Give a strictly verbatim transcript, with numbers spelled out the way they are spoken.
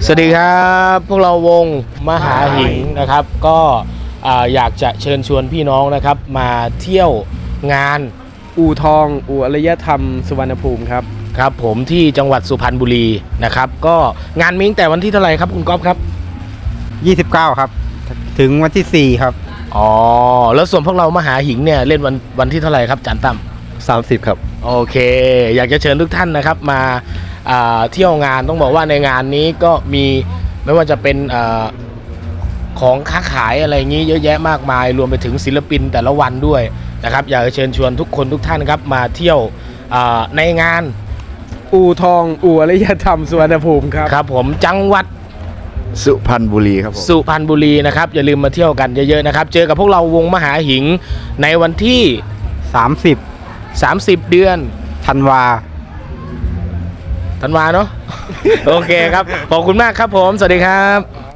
สวัสดีครับพวกเราวงมหาหิงนะครับก็อยากจะเชิญชวนพี่น้องนะครับมาเที่ยวงานอู่ทองอู่อารยธรรมสุวรรณภูมิครับครับผมที่จังหวัดสุพรรณบุรีนะครับก็งานมีตั้งแต่วันที่เท่าไหร่ครับคุณก๊อฟครับยี่สิบเก้าครับถึงวันที่สี่ครับอ๋อแล้วส่วนพวกเรามหาหิงเนี่ยเล่นวันวันที่เท่าไหร่ครับจานตั้มสามสิบครับโอเคอยากจะเชิญทุกท่านนะครับมาเที่ยวงานต้องบอกว่าในงานนี้ก็มีไม่ว่าจะเป็นอของค้าขายอะไรอย่างนี้เยอะแยะมากมายรวมไปถึงศิลปินแต่ละวันด้วยนะครับอยากจะเชิญชวนทุกคนทุกท่านครับมาเที่ยวในงานอู่ทองอู่อารยธรรมสุวรรณภูมิครับครับผมจังหวัดสุพรรณบุรีครับสุพรรณบุรีนะครับอย่าลืมมาเที่ยวกันเยอะๆนะครับเจอกับพวกเราวงมหาหิงในวันที่สามสิบสามสิบเดือนธันวาธันวาเนาะ โอเคครับขอบคุณมากครับผมสวัสดีครับ